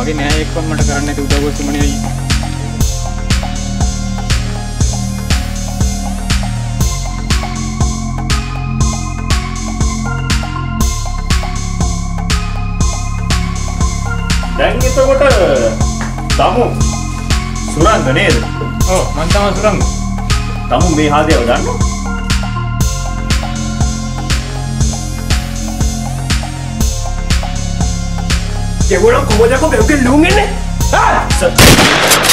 මගේ නෑ එක්කම මට කරන්න නැති උදව් ඔස්සමනේ අයියේ. දැන් එතකොට තමු සුරංග නේද? ඔව් මං තමයි සුරංග. තමු මේ හාදේව දන්නවද? ये वो लोग को मुझे को बेवकूफ लूंगे ने हाँ